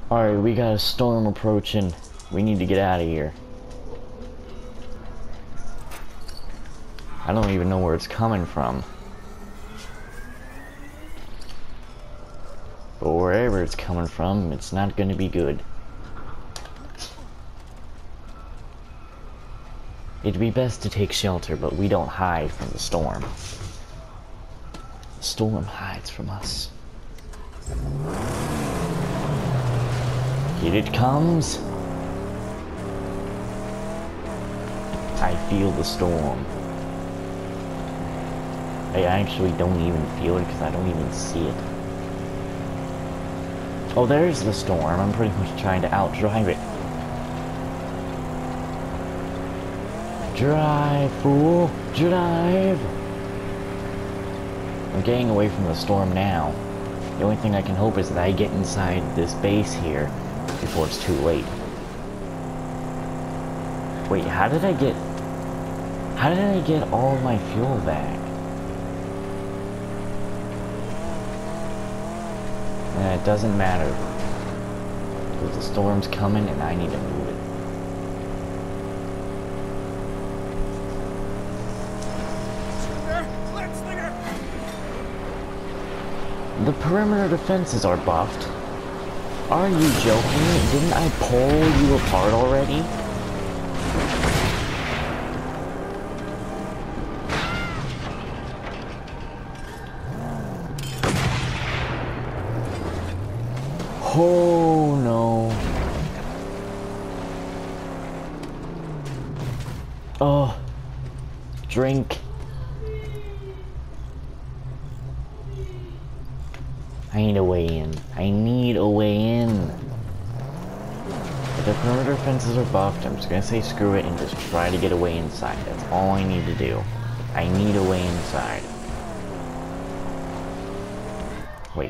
Alright, we got a storm approaching. We need to get out of here. I don't even know where it's coming from. But wherever it's coming from, it's not going to be good. It'd be best to take shelter, but we don't hide from the storm. The storm hides from us. Here it comes. I feel the storm. I actually don't even feel it because I don't even see it. Oh, there's the storm. I'm pretty much trying to outdrive it. Drive, fool! Drive! I'm getting away from the storm now. The only thing I can hope is that I get inside this base here before it's too late. Wait, how did I get all of my fuel back? It doesn't matter. Because the storm's coming and I need to move it. The perimeter defenses are buffed. Are you joking? Didn't I pull you apart already? Oh no. Oh. Drink. I need a way in. I need a way in. If the perimeter fences are buffed, I'm just gonna say screw it and just try to get a way inside. That's all I need to do. I need a way inside. Wait.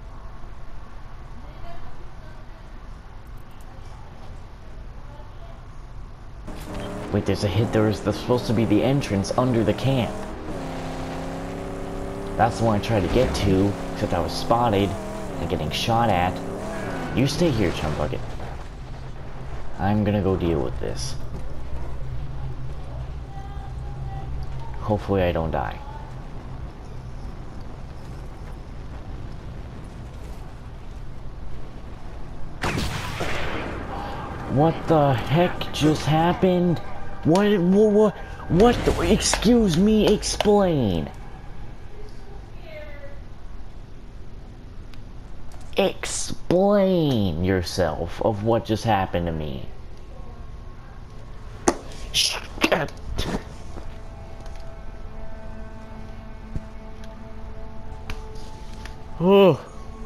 Wait, there's a hit. There's supposed to be the entrance under the camp. That's the one I tried to get to, except I was spotted and getting shot at. You stay here, Chum Bucket. I'm gonna go deal with this. Hopefully I don't die. What the heck just happened? What, excuse me, explain. Explain yourself of what just happened to me. Shit. Oh.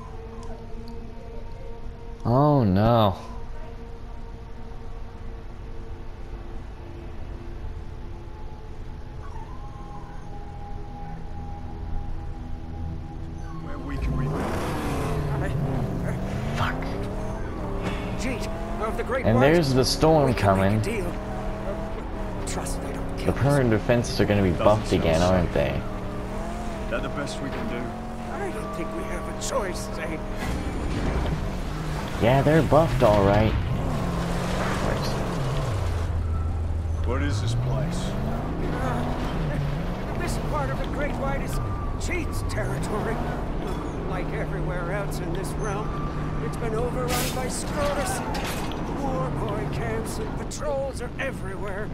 Oh no. And there's the storm coming. The perimeter defenses are going to be buffed again, aren't they? Is that the best we can do? I don't think we have a choice, Zane. Yeah, they're buffed alright. What is this place? This part of the Great White is Cheat's territory. Like everywhere else in this realm, it's been overrun by Scrotus. War boy camps and patrols are everywhere.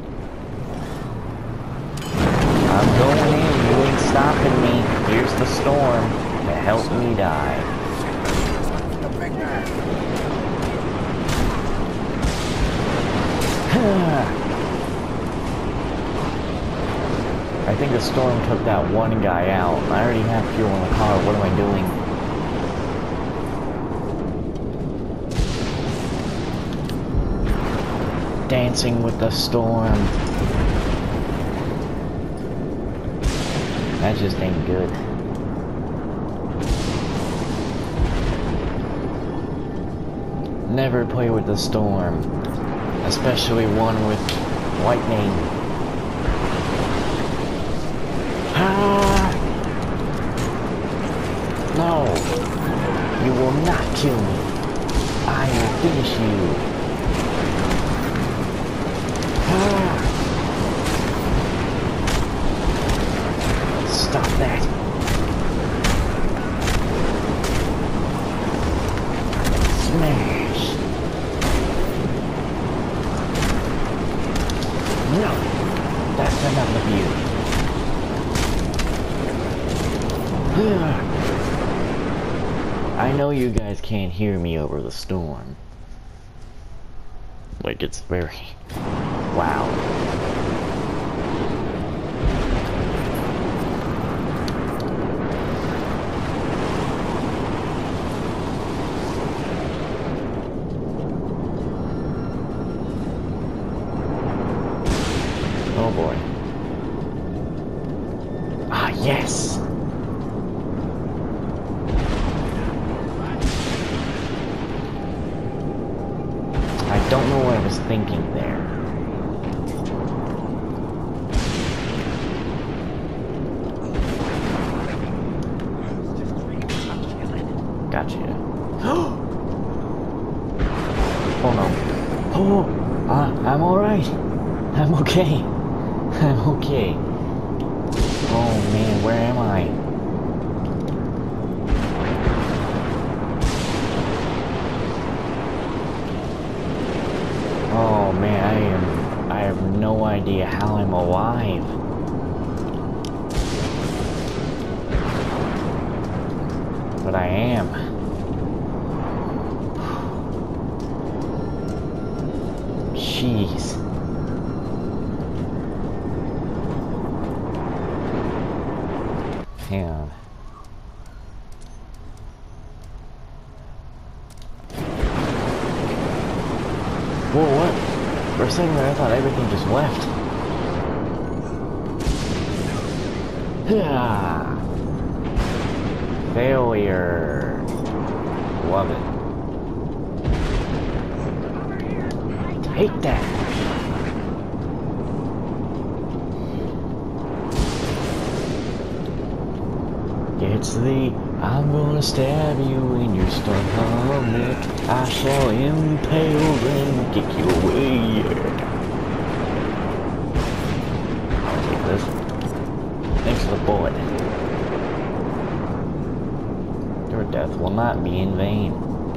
I'm going in, you ain't stopping me. Here's the storm to help me die. The big man. I think the storm took that one guy out. I already have fuel in the car. What am I doing? Dancing with the storm. That just ain't good. Never play with the storm. Especially one with lightning. Ah! No! You will not kill me. I will finish you. Ah. Stop that. Smash. No. That's enough of you. I know you guys can't hear me over the storm. Like, it's very loud. Oh boy. Ah, yes! I don't know what I was thinking there. Gotcha. Oh no. Oh! I'm alright. I'm okay. I'm okay. Oh man, where am I? Oh man, I have no idea how I'm alive. But I am. Jeez. Hang on. Whoa, what? For a second there, I thought everything just left. Failure. Love it. Take that. It's the I'm gonna stab you in your stomach. I shall impale and kick you away. I'll take this. Thanks for the bullet. Your death will not be in vain.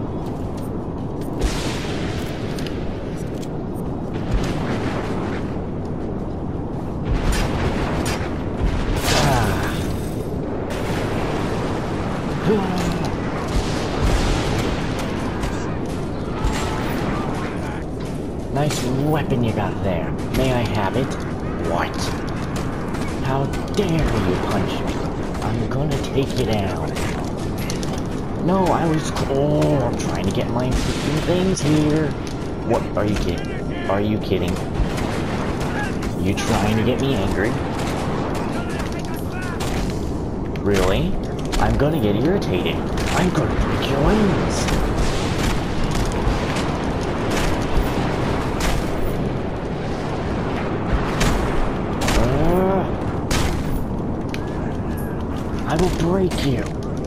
Nice weapon you got there. May I have it? What? How dare you punch me? I'm gonna take you down. No, I was... Oh, I'm trying to get my freaking things here. What? Are you kidding? Are you kidding? You trying to get me angry? Really? I'm gonna get irritated. I'm gonna break your wings. I will break you.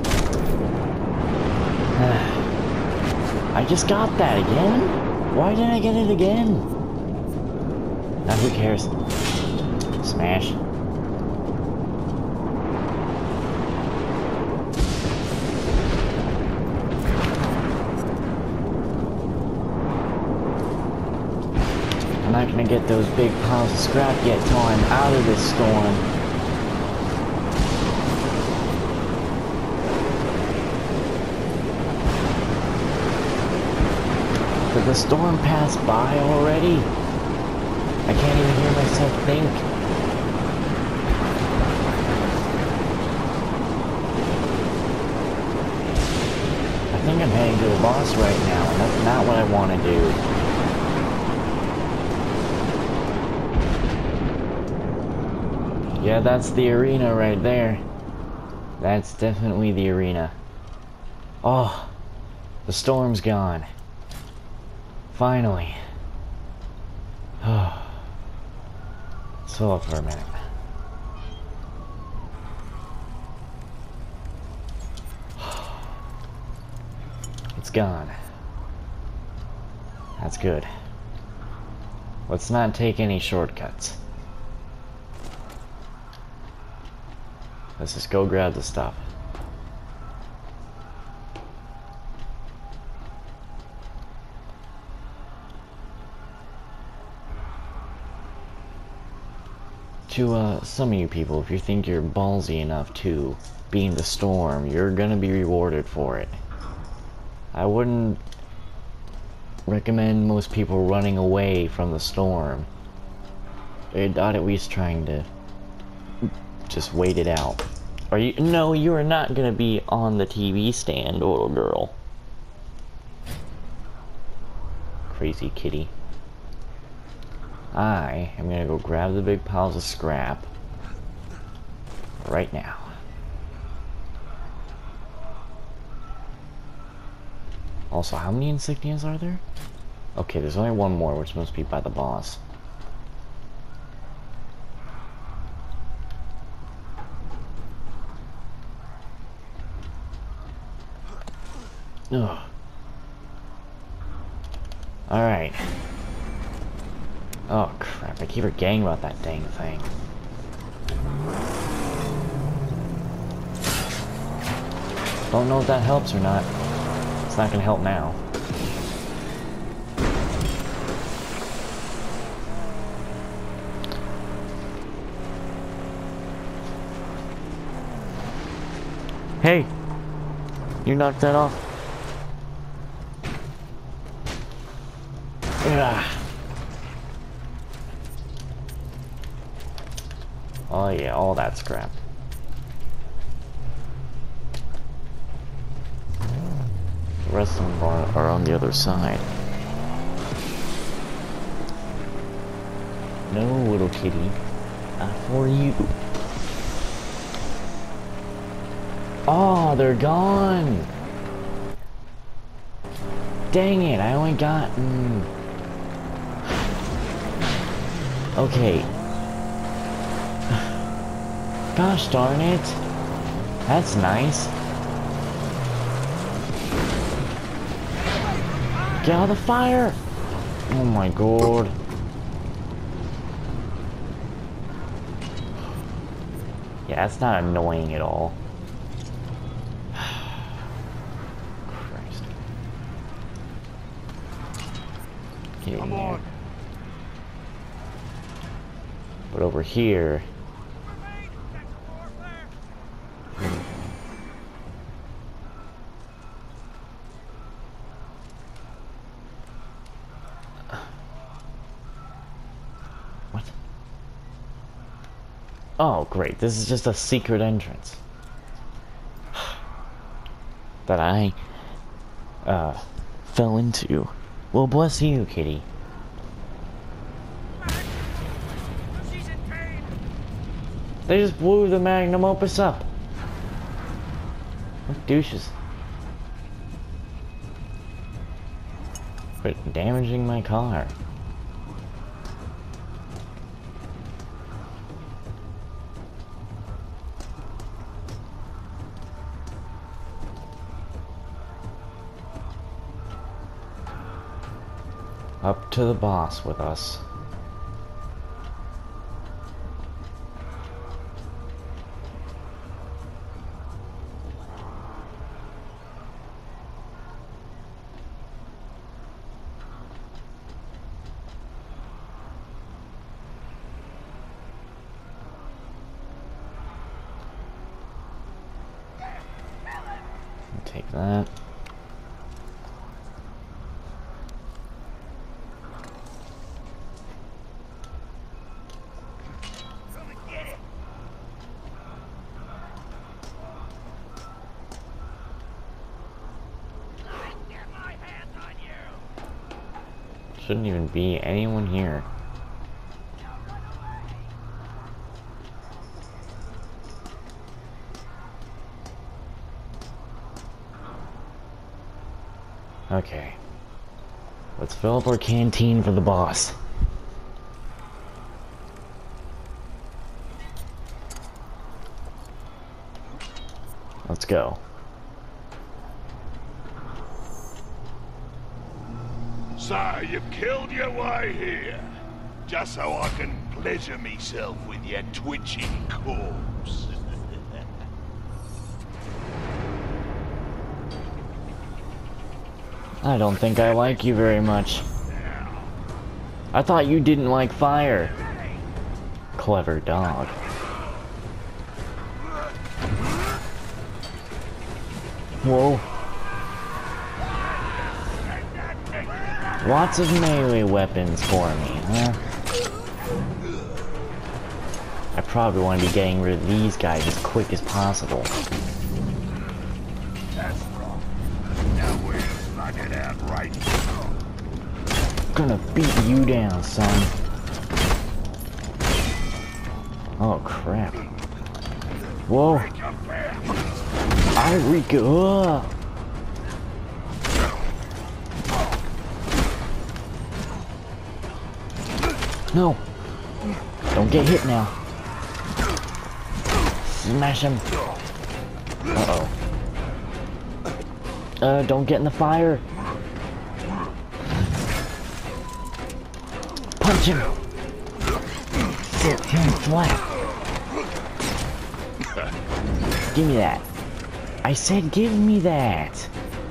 I just got that again? Why did I get it again? Now who cares? Smash. I'm not gonna get those big piles of scrap yet till I'm out of this storm. Did the storm pass by already? I can't even hear myself think. I think I'm heading to a boss right now, and that's not what I want to do. Yeah, that's the arena right there. That's definitely the arena. Oh, the storm's gone. Finally. Oh. Slow up for a minute. It's gone. That's good. Let's not take any shortcuts. Let's just go grab the stuff. To some of you people, if you think you're ballsy enough to be in the storm, you're gonna be rewarded for it. I wouldn't recommend most people running away from the storm. I'd at least trying to just wait it out. Are you? No, you are not gonna be on the TV stand, little girl. Crazy kitty. I am gonna go grab the big piles of scrap right now. Also, how many insignias are there? Okay, there's only one more, which must be by the boss. Ugh. Alright. Oh crap, I keep forgetting about that dang thing. Don't know if that helps or not. It's not gonna help now. Hey! You knocked that off. Ugh. Oh yeah, all that scrap. The rest of them are on the other side. No, little kitty. Not for you. Oh, they're gone! Dang it, I only got... Okay. Gosh darn it. That's nice. Get out of the fire! Oh my god. Yeah, that's not annoying at all. Christ. Get in there. But over here... What? Oh, great. This is just a secret entrance. That I, fell into. Well, bless you, kitty. They just blew the magnum opus up. What douches. Quit damaging my car. Up to the boss with us. Take that. Shouldn't even be anyone here. Okay. Let's fill up our canteen for the boss. Let's go. So, you've killed your way here, just so I can pleasure myself with your twitching corpse. I don't think I like you very much. I thought you didn't like fire. Clever dog. Whoa. Lots of melee weapons for me, huh? I probably want to be getting rid of these guys as quick as possible. That's wrong. Now we're knock it out right. Gonna beat you down, son. Oh crap. Whoa. Eureka. No. Don't get hit now. Smash him. Uh-oh. Don't get in the fire. Punch him. Sit him flat. Give me that. I said give me that.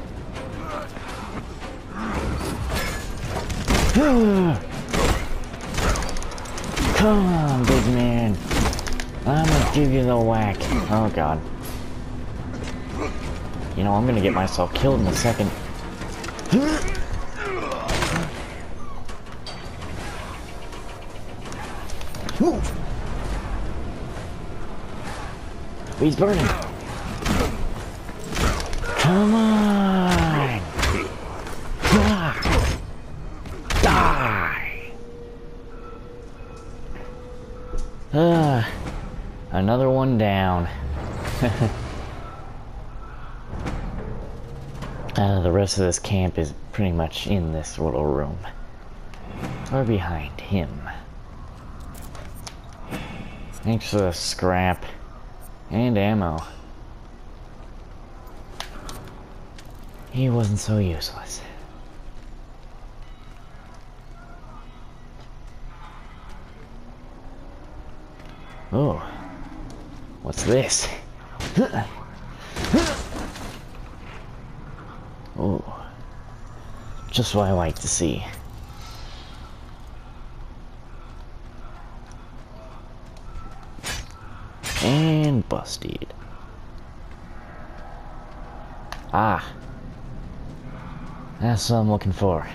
Come on, big man. I'm gonna give you the whack. Oh god. You know, I'm gonna get myself killed in a second. He's burning. Come on. Die. Another one down. The rest of this camp is pretty much in this little room. Or behind him. Thanks for the scrap. And ammo. He wasn't so useless. Oh. What's this? Oh. Just what I like to see. And busted. Ah. That's what I'm looking for.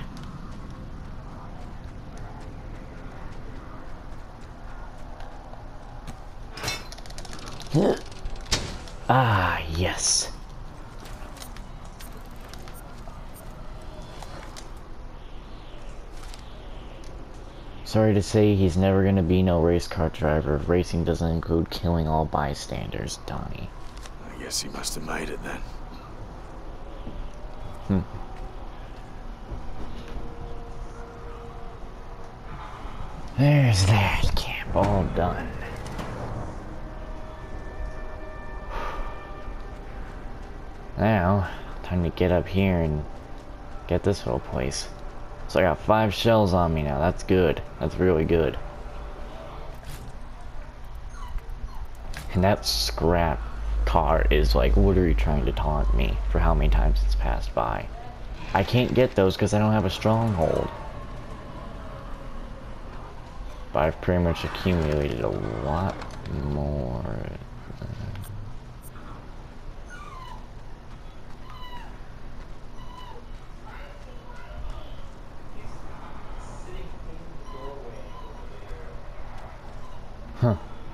Ah, yes. Sorry to say, he's never gonna be no race car driver if racing doesn't include killing all bystanders, Donnie. I guess he must have made it then. There's that camp all done. Now, time to get up here and get this whole place. So I got 5 shells on me now. That's good. That's really good. And that scrap car is like literally trying to taunt me for how many times it's passed by. I can't get those because I don't have a stronghold. But I've pretty much accumulated a lot more. Huh.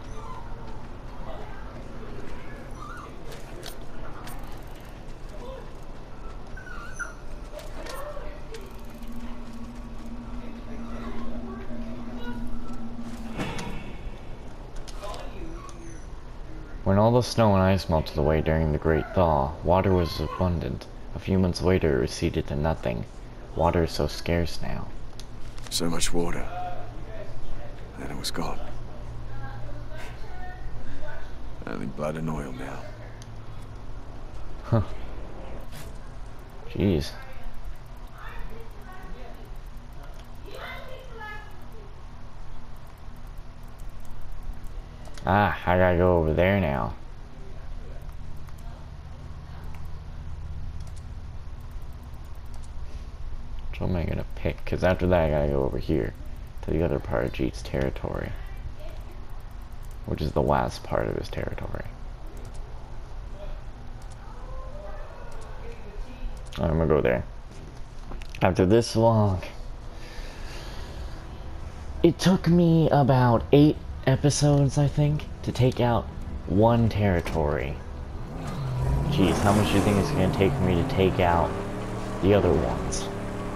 When all the snow and ice melted away during the Great Thaw, water was abundant. A few months later, it receded to nothing. Water is so scarce now. So much water. And it was gone. Only blood and oil now. Huh. Jeez. Ah, I gotta go over there now. Which one am I gonna pick? Because after that I gotta go over here to the other part of Jeet's territory, which is the last part of his territory. I'm gonna go there. After this long, it took me about 8 episodes, I think, to take out one territory. Jeez, how much do you think it's gonna take for me to take out the other ones?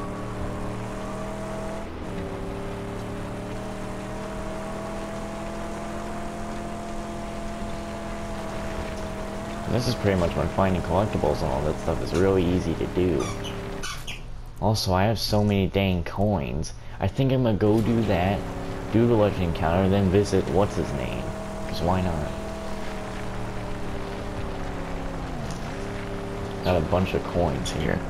And this is pretty much when finding collectibles and all that stuff is really easy to do. Also, I have so many dang coins. I think I'm gonna go do that, do the legend encounter, and then visit what's his name. Because why not? Got a bunch of coins here.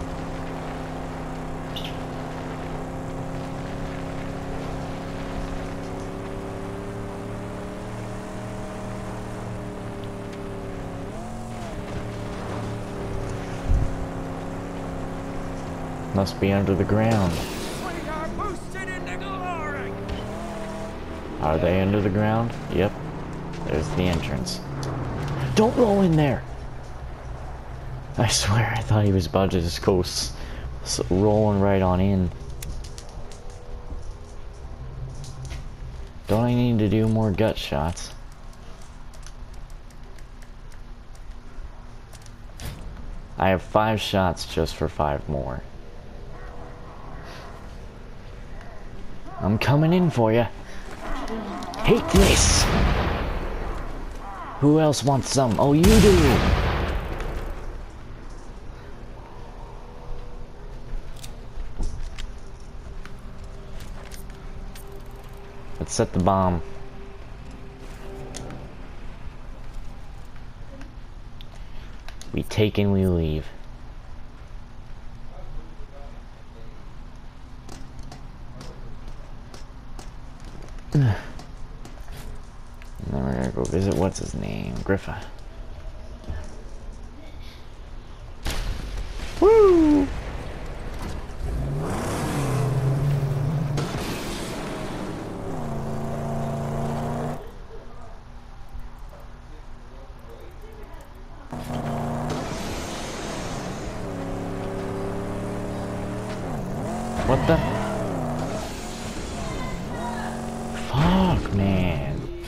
Must be under the ground. We are boosted into glory. Are they under the ground? Yep. There's the entrance. Don't roll in there! I swear, I thought he was about to just go rolling right on in. Don't I need to do more gut shots? I have 5 shots just for 5 more. I'm coming in for you. Hate this! Who else wants some? Oh, you do! Let's set the bomb. We take and we leave. And then we're gonna go visit what's his name? Griffa. Woo! What the? Fuck, man.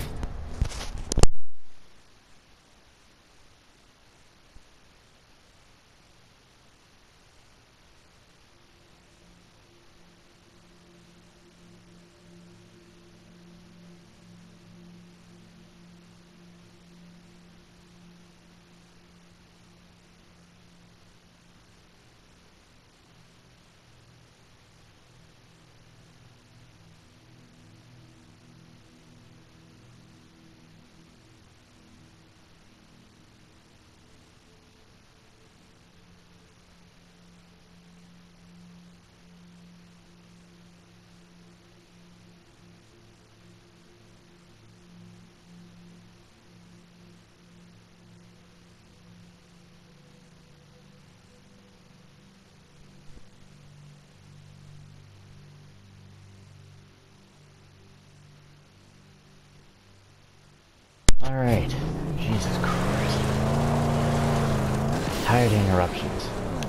Alright. Jesus Christ. Tired of interruptions.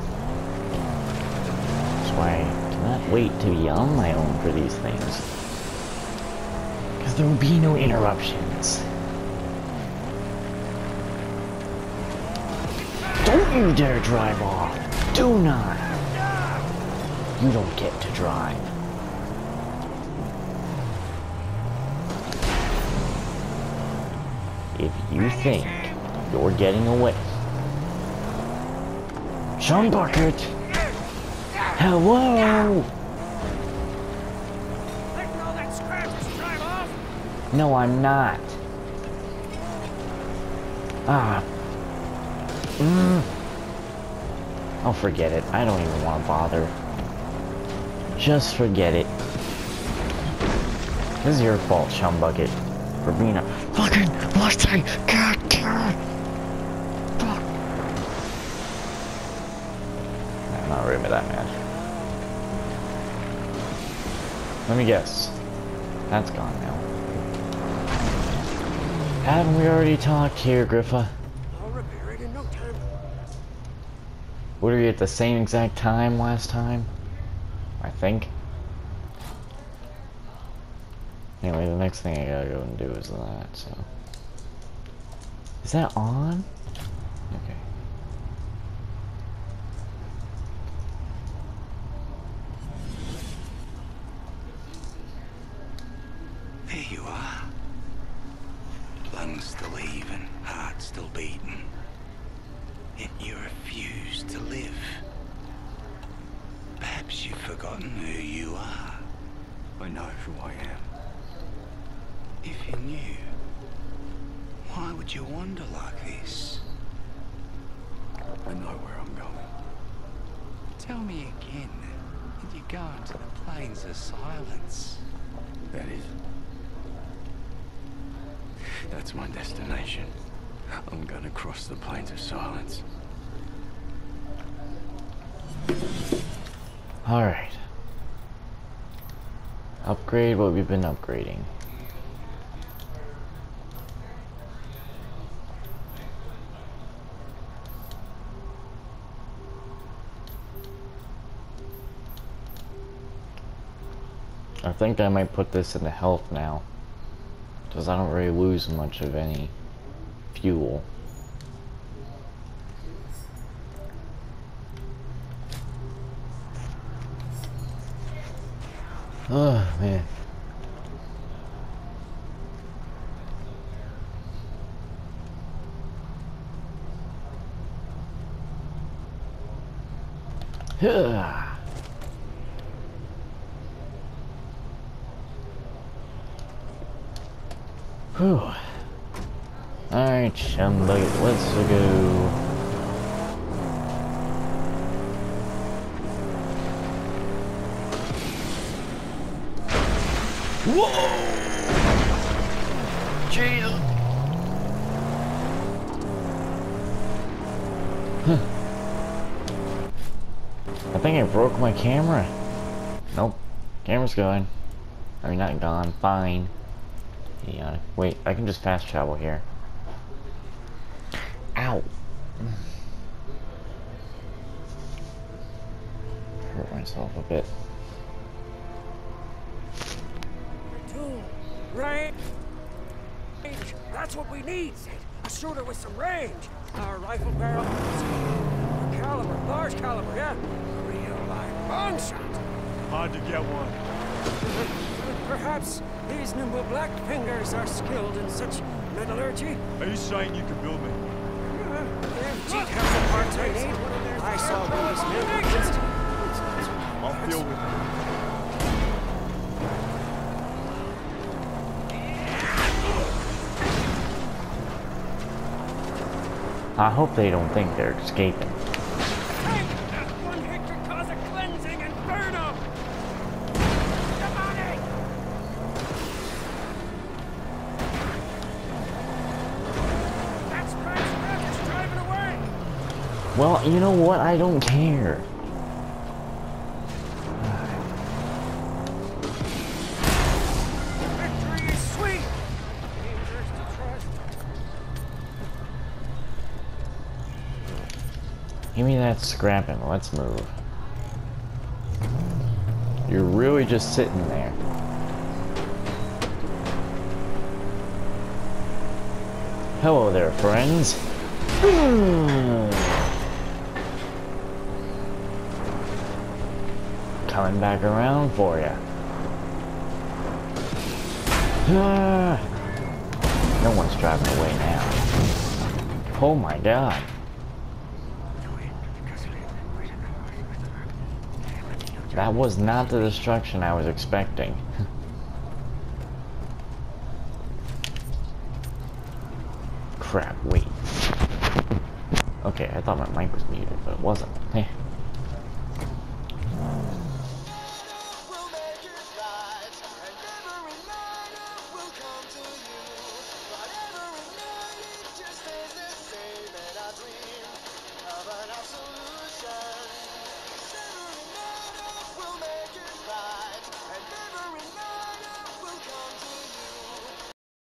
That's why I cannot wait to be on my own for these things. Because there will be no interruptions. Don't you dare drive off! Do not! You don't get to drive. If you think you're getting away... Sean Bucket! Hello! Letting all that scrap just drive off? No, I'm not. Ah. Oh, forget it. I don't even want to bother. Just forget it. This is your fault, Chumbucket. for being a fucking pussy. God damn it. Fuck. I'm not really that mad. Let me guess. That's gone now. Haven't we already talked here, Griffa? I'll repair it in no time. Were we at the same exact time last time? I think. Anyway, the next thing I gotta go and do is that, so. Is that on? Okay. There you are. Lungs still heaving, heart still beating. Yet you refuse to live. Perhaps you've forgotten who you are. I know who I am. If you knew, why would you wander like this? I know where I'm going. Tell me again that you're going to the Plains of Silence. That is. That's my destination. I'm gonna cross the Plains of Silence. Alright. Upgrade what we've been upgrading. I think I might put this into health now, because I don't really lose much of any fuel. Oh man. Huh. Whew. Alright, Chumbucket, let's go. Whoa! Jesus! Huh. I think I broke my camera. Nope. Camera's gone. I mean, not gone. Fine. Yeah. Wait, I can just fast travel here. Ow! Hurt myself a bit. Range! That's what we need, Sid. A shooter with some range. Our rifle barrel. Caliber, large caliber, yeah. Real live long shot. Hard to get one. Perhaps these nimble black fingers are skilled in such metallurgy. Are you saying you can build me? If Jeet has the parts I need, I saw one this man. I'll deal with it. I hope they don't think they're escaping. Hey, that one hit could cause a cleansing inferno! Demonic! That scratch rat is driving away! Well, you know what? I don't care. Victory is sweet! Dangerous to trust. Give me that scrapping. Let's move. You're really just sitting there. Hello there, friends. Coming back around for ya. No one's driving away now. Oh my god. That was not the destruction I was expecting. Crap, wait. Okay, I thought my mic was muted, but it wasn't.